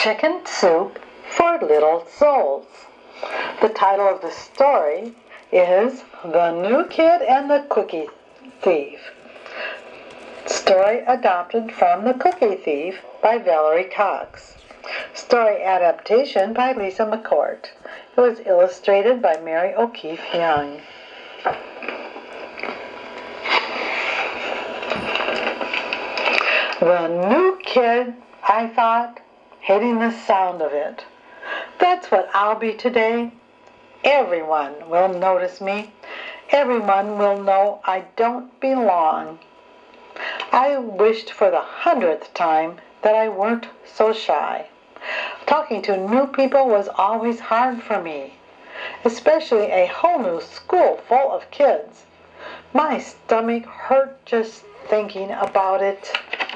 Chicken Soup for Little Souls. The title of the story is The New Kid and the Cookie Thief. Story adapted from The Cookie Thief by Valerie Cox. Story adaptation by Lisa McCourt. It was illustrated by Mary O'Keefe Young. The new kid, I thought, hating the sound of it. That's what I'll be today. Everyone will notice me. Everyone will know I don't belong. I wished for the 100th time that I weren't so shy. Talking to new people was always hard for me, especially a whole new school full of kids. My stomach hurt just thinking about it.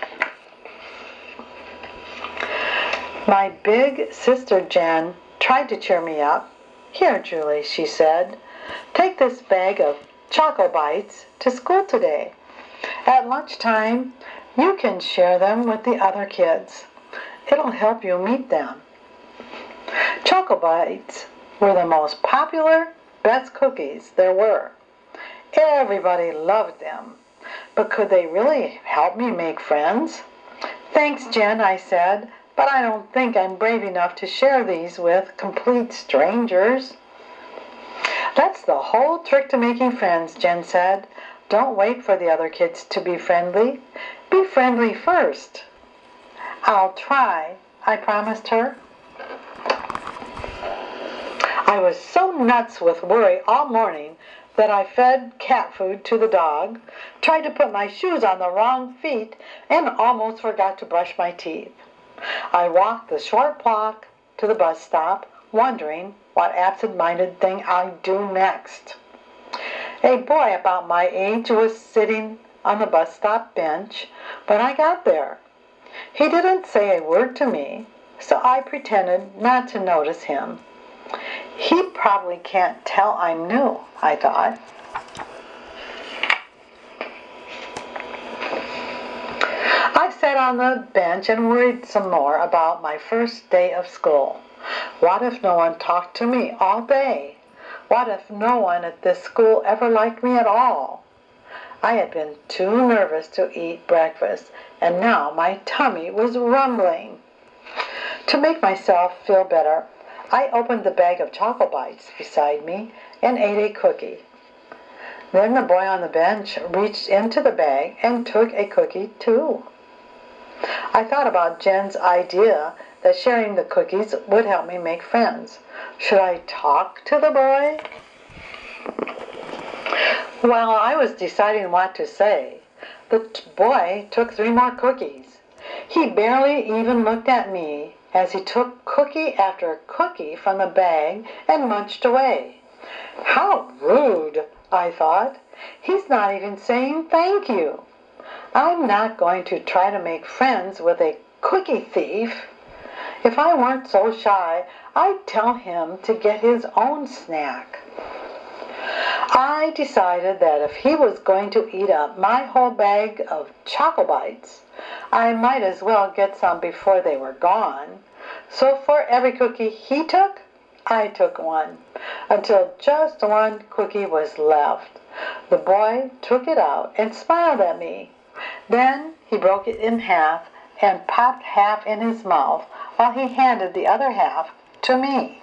My big sister Jen tried to cheer me up. "Here, Julie," she said, "take this bag of Choco Bites to school today. At lunchtime, you can share them with the other kids. It'll help you meet them." Choco Bites were the most popular, best cookies there were. Everybody loved them. But could they really help me make friends? "Thanks, Jen," I said, "but I don't think I'm brave enough to share these with complete strangers." "That's the whole trick to making friends," Jen said. "Don't wait for the other kids to be friendly. Be friendly first." "I'll try," I promised her. I was so nuts with worry all morning that I fed cat food to the dog, tried to put my shoes on the wrong feet, and almost forgot to brush my teeth. I walked the short block to the bus stop, wondering what absent-minded thing I'd do next. A boy about my age was sitting on the bus stop bench when I got there. He didn't say a word to me, so I pretended not to notice him. He probably can't tell I'm new, I thought. I sat on the bench and worried some more about my first day of school. What if no one talked to me all day? What if no one at this school ever liked me at all? I had been too nervous to eat breakfast, and now my tummy was rumbling. To make myself feel better, I opened the bag of Choco Bites beside me and ate a cookie. Then the boy on the bench reached into the bag and took a cookie too. I thought about Jen's idea that sharing the cookies would help me make friends. Should I talk to the boy? While I was deciding what to say, the boy took 3 more cookies. He barely even looked at me as he took cookie after cookie from the bag and munched away. How rude, I thought. He's not even saying thank you. I'm not going to try to make friends with a cookie thief. If I weren't so shy, I'd tell him to get his own snack. I decided that if he was going to eat up my whole bag of Choco Bites, I might as well get some before they were gone. So for every cookie he took, I took one, until just one cookie was left. The boy took it out and smiled at me. Then he broke it in half and popped half in his mouth while he handed the other half to me.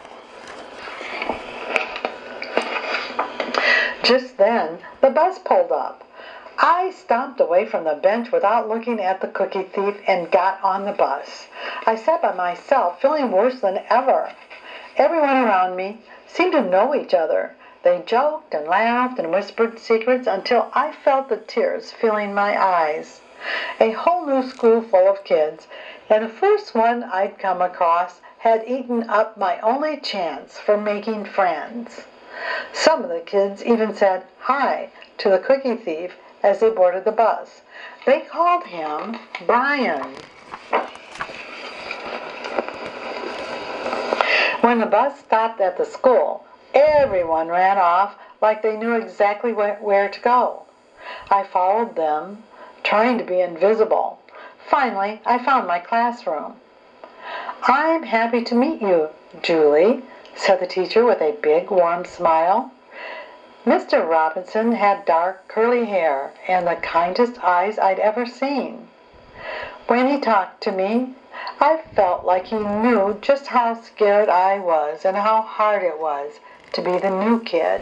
Just then, the bus pulled up. I stomped away from the bench without looking at the cookie thief and got on the bus. I sat by myself, feeling worse than ever. Everyone around me seemed to know each other. They joked and laughed and whispered secrets until I felt the tears filling my eyes. A whole new school full of kids, and the first one I'd come across had eaten up my only chance for making friends. Some of the kids even said hi to the cookie thief as they boarded the bus. They called him Brian. When the bus stopped at the school, everyone ran off like they knew exactly where to go. I followed them, trying to be invisible. Finally, I found my classroom. I'm happy to meet you, Julie, said the teacher with a big, warm smile. Mr. Robinson had dark, curly hair and the kindest eyes I'd ever seen. When he talked to me, I felt like he knew just how scared I was and how hard it was to be the new kid.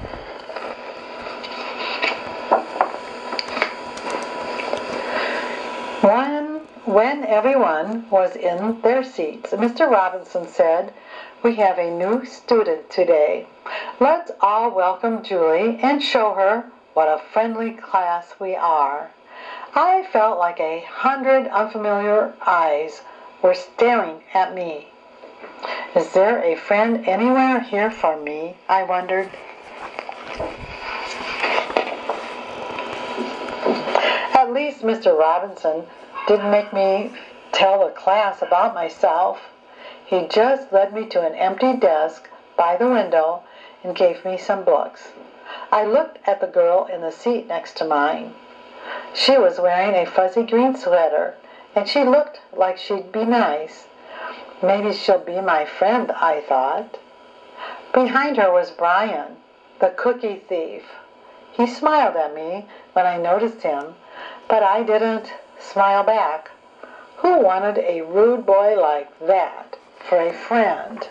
When everyone was in their seats, Mr. Robinson said, "We have a new student today. Let's all welcome Julie and show her what a friendly class we are." I felt like 100 unfamiliar eyes were staring at me. Is there a friend anywhere here for me? I wondered. At least Mr. Robinson didn't make me tell the class about myself. He just led me to an empty desk by the window and gave me some books. I looked at the girl in the seat next to mine. She was wearing a fuzzy green sweater, and she looked like she'd be nice. Maybe she'll be my friend, I thought. Behind her was Brian, the cookie thief. He smiled at me when I noticed him, but I didn't smile back. Who wanted a rude boy like that for a friend?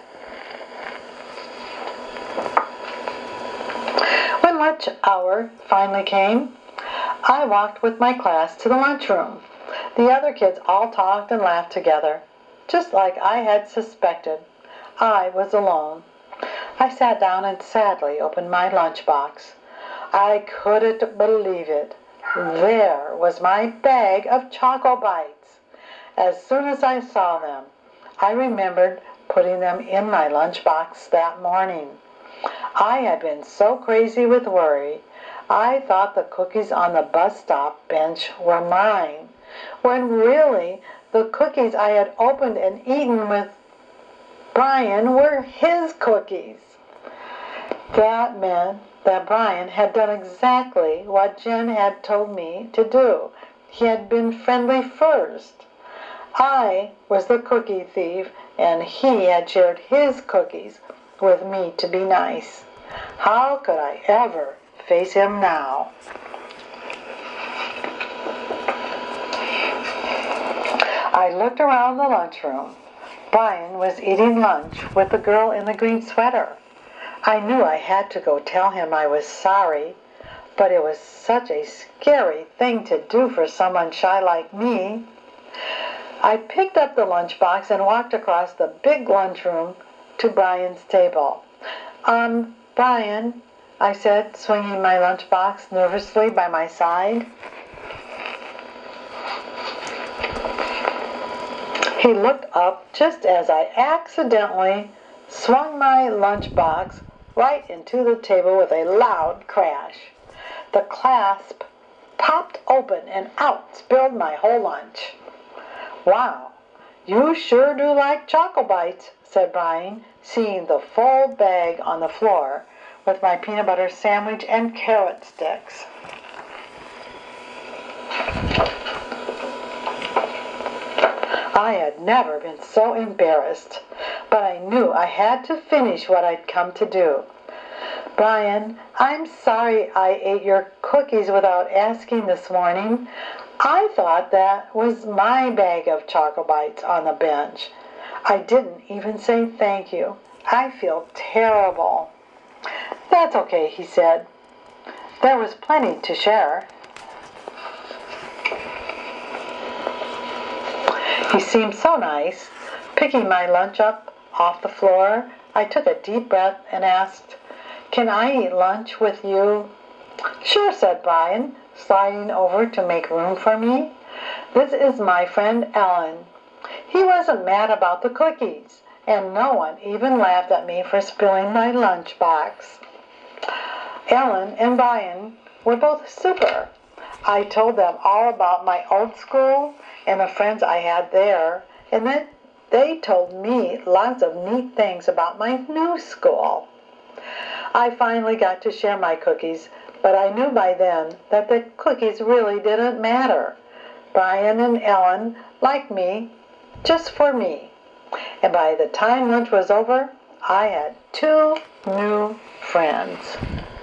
When lunch hour finally came, I walked with my class to the lunchroom. The other kids all talked and laughed together, just like I had suspected. I was alone. I sat down and sadly opened my lunchbox. I couldn't believe it. There was my bag of Choco Bites. As soon as I saw them, I remembered putting them in my lunchbox that morning. I had been so crazy with worry, I thought the cookies on the bus stop bench were mine, when really the cookies I had opened and eaten with Brian were his cookies. That meant that Brian had done exactly what Jen had told me to do. He had been friendly first. I was the cookie thief, and he had shared his cookies with me to be nice. How could I ever face him now? I looked around the lunchroom. Brian was eating lunch with the girl in the green sweater. I knew I had to go tell him I was sorry, but it was such a scary thing to do for someone shy like me. I picked up the lunchbox and walked across the big lunchroom to Brian's table. Brian, I said, swinging my lunchbox nervously by my side. He looked up just as I accidentally swung my lunchbox right into the table with a loud crash. The clasp popped open and out spilled my whole lunch. "Wow, you sure do like Choco Bites," said Brian, seeing the full bag on the floor with my peanut butter sandwich and carrot sticks. I had never been so embarrassed, but I knew I had to finish what I'd come to do. "Brian, I'm sorry I ate your cookies without asking this morning. I thought that was my bag of Choco Bites on the bench. I didn't even say thank you. I feel terrible." "That's okay," he said. "There was plenty to share." He seemed so nice. Picking my lunch up off the floor, I took a deep breath and asked, "Can I eat lunch with you?" "Sure," said Brian, sliding over to make room for me. "This is my friend Ellen." He wasn't mad about the cookies, and no one even laughed at me for spilling my lunchbox. Ellen and Brian were both super. I told them all about my old school and the friends I had there, and then they told me lots of neat things about my new school. I finally got to share my cookies, but I knew by then that the cookies really didn't matter. Brian and Ellen liked me just for me. And by the time lunch was over, I had 2 new friends.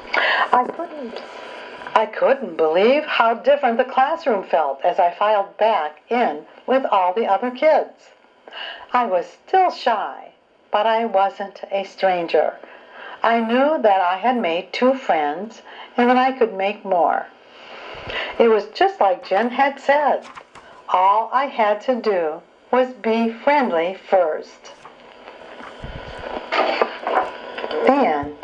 I couldn't believe how different the classroom felt as I filed back in with all the other kids. I was still shy, but I wasn't a stranger. I knew that I had made 2 friends and that I could make more. It was just like Jen had said. All I had to do was be friendly first. The end.